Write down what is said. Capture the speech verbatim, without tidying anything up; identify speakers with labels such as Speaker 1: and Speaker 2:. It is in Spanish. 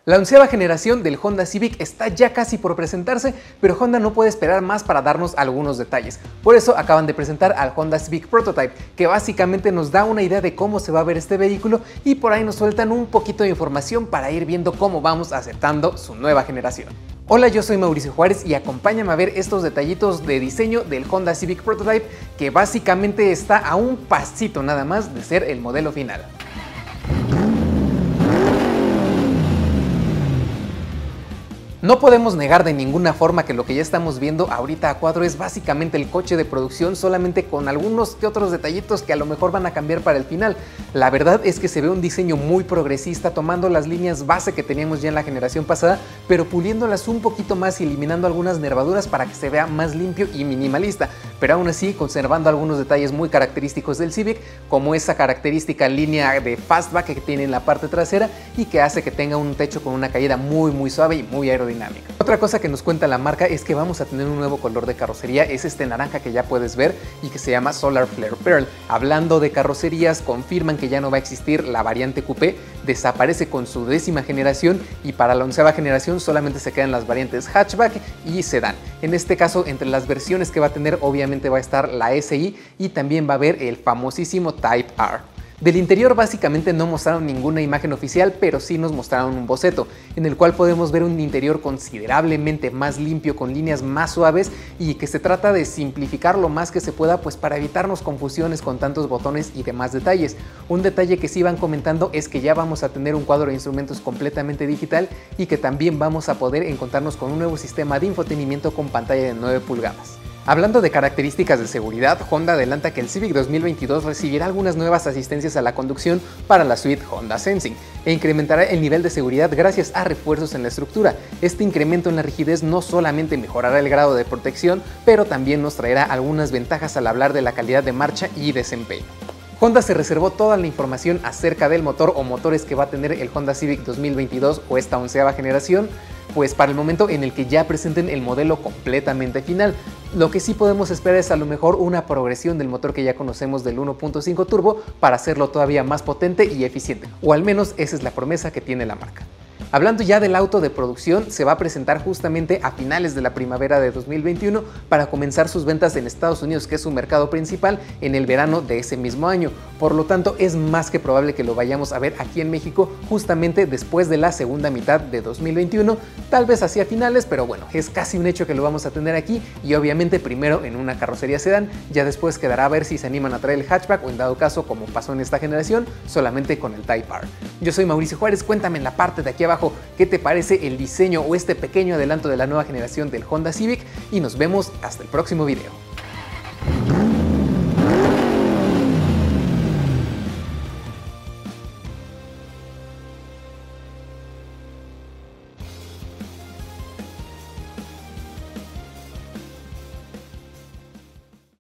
Speaker 1: La onceava generación del Honda Civic está ya casi por presentarse, pero Honda no puede esperar más para darnos algunos detalles. Por eso acaban de presentar al Honda Civic Prototype, que básicamente nos da una idea de cómo se va a ver este vehículo y por ahí nos sueltan un poquito de información para ir viendo cómo vamos aceptando su nueva generación. Hola, yo soy Mauricio Juárez y acompáñame a ver estos detallitos de diseño del Honda Civic Prototype, que básicamente está a un pasito nada más de ser el modelo final. No podemos negar de ninguna forma que lo que ya estamos viendo ahorita a cuadro es básicamente el coche de producción, solamente con algunos que otros detallitos que a lo mejor van a cambiar para el final. La verdad es que se ve un diseño muy progresista, tomando las líneas base que teníamos ya en la generación pasada, pero puliéndolas un poquito más y eliminando algunas nervaduras para que se vea más limpio y minimalista, pero aún así conservando algunos detalles muy característicos del Civic, como esa característica línea de fastback que tiene en la parte trasera y que hace que tenga un techo con una caída muy muy suave y muy aerodinámica. Otra cosa que nos cuenta la marca es que vamos a tener un nuevo color de carrocería, es este naranja que ya puedes ver y que se llama Solar Flare Pearl. Hablando de carrocerías, confirman que ya no va a existir la variante coupé, desaparece con su décima generación y para la onceava generación solamente se quedan las variantes hatchback y sedán. En este caso, entre las versiones que va a tener obviamente va a estar la S I y también va a haber el famosísimo Type R. Del interior básicamente no mostraron ninguna imagen oficial, pero sí nos mostraron un boceto, en el cual podemos ver un interior considerablemente más limpio, con líneas más suaves y que se trata de simplificar lo más que se pueda, pues para evitarnos confusiones con tantos botones y demás detalles. Un detalle que sí van comentando es que ya vamos a tener un cuadro de instrumentos completamente digital y que también vamos a poder encontrarnos con un nuevo sistema de infotenimiento con pantalla de nueve pulgadas. Hablando de características de seguridad, Honda adelanta que el Civic dos mil veintidós recibirá algunas nuevas asistencias a la conducción para la suite Honda Sensing e incrementará el nivel de seguridad gracias a refuerzos en la estructura. Este incremento en la rigidez no solamente mejorará el grado de protección, pero también nos traerá algunas ventajas al hablar de la calidad de marcha y desempeño. Honda se reservó toda la información acerca del motor o motores que va a tener el Honda Civic dos mil veintidós o esta onceava generación, pues para el momento en el que ya presenten el modelo completamente final. Lo que sí podemos esperar es a lo mejor una progresión del motor que ya conocemos del uno punto cinco turbo para hacerlo todavía más potente y eficiente, o al menos esa es la promesa que tiene la marca. Hablando ya del auto de producción, se va a presentar justamente a finales de la primavera de dos mil veintiuno para comenzar sus ventas en Estados Unidos, que es su mercado principal, en el verano de ese mismo año. Por lo tanto, es más que probable que lo vayamos a ver aquí en México justamente después de la segunda mitad de dos mil veintiuno, tal vez hacia finales, pero bueno, es casi un hecho que lo vamos a tener aquí y obviamente primero en una carrocería sedán, ya después quedará a ver si se animan a traer el hatchback o en dado caso, como pasó en esta generación, solamente con el Type R. Yo soy Mauricio Juárez, cuéntame en la parte de aquí abajo qué te parece el diseño o este pequeño adelanto de la nueva generación del Honda Civic y nos vemos hasta el próximo video.